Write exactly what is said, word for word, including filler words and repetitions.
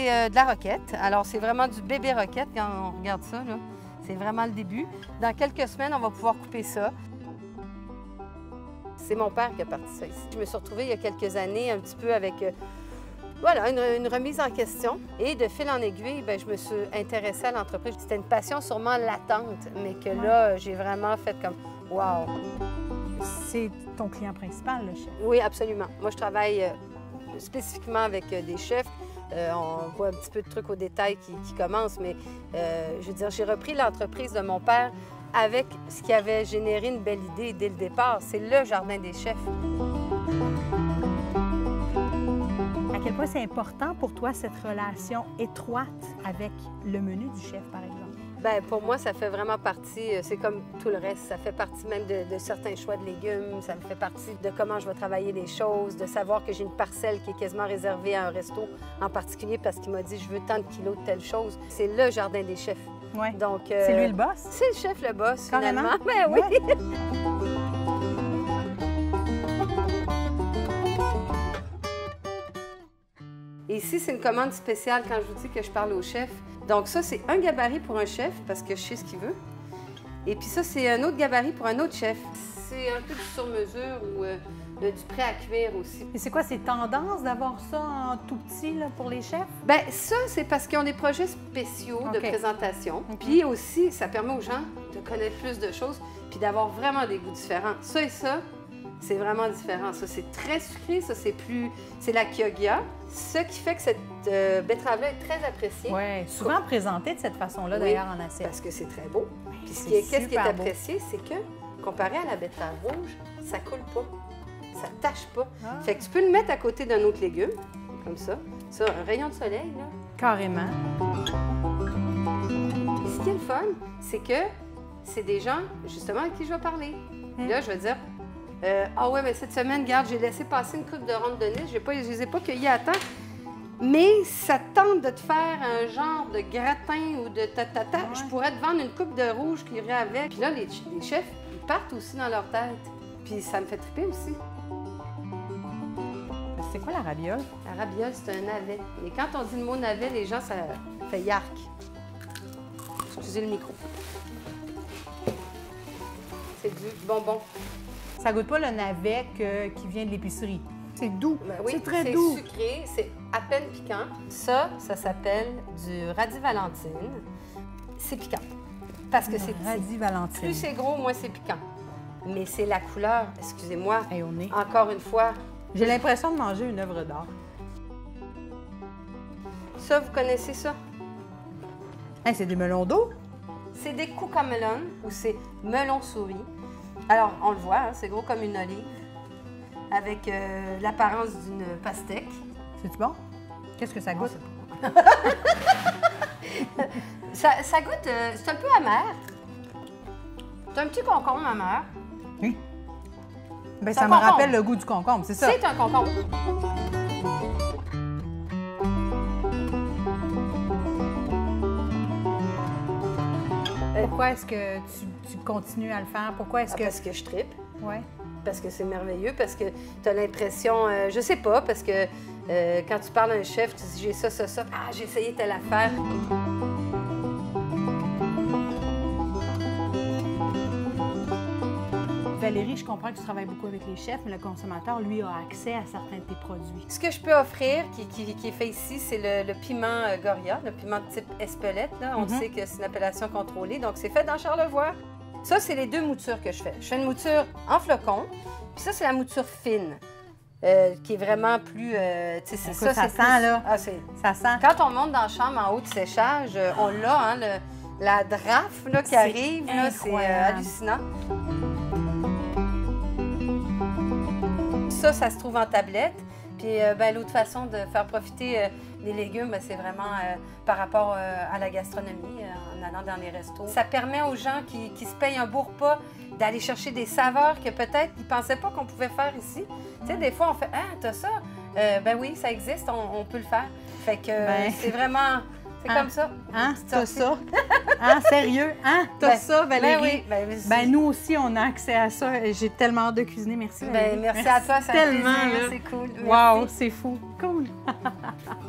c'est euh, de la roquette. Alors, c'est vraiment du bébé roquette quand on regarde ça, là. C'est vraiment le début. Dans quelques semaines, on va pouvoir couper ça. C'est mon père qui a parti ça ici. Je me suis retrouvée il y a quelques années un petit peu avec euh, voilà, une, une remise en question. Et de fil en aiguille, bien, je me suis intéressée à l'entreprise. C'était une passion sûrement latente, mais que là, j'ai vraiment fait comme « wow ». C'est ton client principal, le chef? Oui, absolument. Moi, je travaille euh, spécifiquement avec euh, des chefs. Euh, on voit un petit peu de trucs au détail qui, qui commencent, mais euh, je veux dire, j'ai repris l'entreprise de mon père avec ce qui avait généré une belle idée dès le départ. C'est le jardin des chefs. À quel point c'est important pour toi cette relation étroite avec le menu du chef, par exemple? Bien, pour moi, ça fait vraiment partie, c'est comme tout le reste, ça fait partie même de, de certains choix de légumes, ça me fait partie de comment je vais travailler les choses, de savoir que j'ai une parcelle qui est quasiment réservée à un resto en particulier parce qu'il m'a dit « je veux tant de kilos de telle chose ». C'est le jardin des chefs. Ouais. Donc, euh, c'est lui le boss? C'est le chef le boss, carrément. Finalement. Ben oui! Ouais. Et ici, c'est une commande spéciale quand je vous dis que je parle au chef. Donc ça, c'est un gabarit pour un chef, parce que je sais ce qu'il veut. Et puis ça, c'est un autre gabarit pour un autre chef. C'est un peu du sur-mesure ou euh, du prêt à cuire aussi. Et c'est quoi, c'est tendance d'avoir ça en tout petit là, pour les chefs? Bien, ça, c'est parce qu'ils ont des projets spéciaux okay. de présentation. Okay. Puis aussi, ça permet aux gens de connaître plus de choses puis d'avoir vraiment des goûts différents. Ça et ça, c'est vraiment différent. Ça, c'est très sucré. Ça, c'est plus... C'est la Chioggia. Ce qui fait que cette euh, betterave-là est très appréciée. Oui, souvent présentée de cette façon-là, oui, d'ailleurs, en assiette. Parce que c'est très beau. Puis ce qui est, qu'est-ce qui est apprécié, c'est que, comparé à la betterave rouge, ça coule pas. Ça tâche pas. Ah. Fait que tu peux le mettre à côté d'un autre légume, comme ça. Ça, un rayon de soleil, là. Carrément. Puis ce qui est le fun, c'est que c'est des gens, justement, à qui je vais parler. Hum. Là, je vais dire... Euh, ah ouais, mais cette semaine, regarde, j'ai laissé passer une coupe de ronde de Nice. Je ne les ai pas cueillis à temps. Mais ça tente de te faire un genre de gratin ou de tatata. Ouais. Je pourrais te vendre une coupe de rouge qui irait avec. Puis là, les, les chefs, ils partent aussi dans leur tête. Puis ça me fait triper aussi. C'est quoi la rabiole? La rabiole, c'est un navet. Et quand on dit le mot navet, les gens, ça fait yark. Excusez le micro. C'est du bonbon. Ça goûte pas le navet que, qui vient de l'épicerie. C'est doux. Ben oui, c'est très doux. C'est sucré, c'est à peine piquant. Ça, ça s'appelle du radis Valentine. C'est piquant. Parce que c'est radis Valentine. Plus c'est gros, moins c'est piquant. Mais c'est la couleur, excusez-moi. Hey, on est... Encore une fois. J'ai l'impression de manger une œuvre d'art. Ça, vous connaissez ça? Hey, c'est des melons d'eau? C'est des cucamelons ou c'est melon souris. Alors, on le voit, hein, c'est gros comme une olive, avec euh, l'apparence d'une pastèque. C'est-tu bon? Qu'est-ce que ça goûte? Oh, ça, ça goûte, euh, c'est un peu amer. C'est un petit concombre amer. Oui. Bien, ça me rappelle le goût du concombre, c'est ça? C'est un concombre. Pourquoi est-ce que tu, tu continues à le faire? Pourquoi est-ce ah, que... Parce que je trippe. Oui. Parce que c'est merveilleux, parce que tu as l'impression, euh, je sais pas, parce que euh, quand tu parles à un chef, tu dis j'ai ça, ça, ça, ah, j'ai essayé telle affaire. Valérie, je comprends que tu travailles beaucoup avec les chefs, mais le consommateur, lui, a accès à certains de tes produits. Ce que je peux offrir, qui, qui, qui est fait ici, c'est le, le piment euh, Goria, le piment de type Espelette. Là. On mm-hmm. sait que c'est une appellation contrôlée, donc c'est fait dans Charlevoix. Ça, c'est les deux moutures que je fais. Je fais une mouture en flocon, puis ça, c'est la mouture fine, euh, qui est vraiment plus... Euh, c'est ça, ça sent, plus... là. Ah, ça sent. Quand on monte dans la chambre en haut de séchage, euh, on l'a, hein, le, la draft là, qui arrive, c'est euh, hallucinant. Ça, ça se trouve en tablette. Puis euh, ben, l'autre façon de faire profiter euh, les légumes, ben, c'est vraiment euh, par rapport euh, à la gastronomie, euh, en allant dans les restos. Ça permet aux gens qui, qui se payent un beau repas d'aller chercher des saveurs que peut-être ils ne pensaient pas qu'on pouvait faire ici. Tu sais, des fois, on fait « Ah, t'as ça? Euh, » Ben oui, ça existe, on, on peut le faire. Fait que ben... c'est vraiment... C'est hein? Comme ça. Hein? T'as ça? Hein? Sérieux? Hein? T'as ben, ça, Valérie? Ben oui. Ben, ben, nous aussi, on a accès à ça. J'ai tellement hâte de cuisiner. Merci, Valérie. Ben, merci, merci à toi. Ça tellement. C'est cool. Wow, c'est fou. Cool.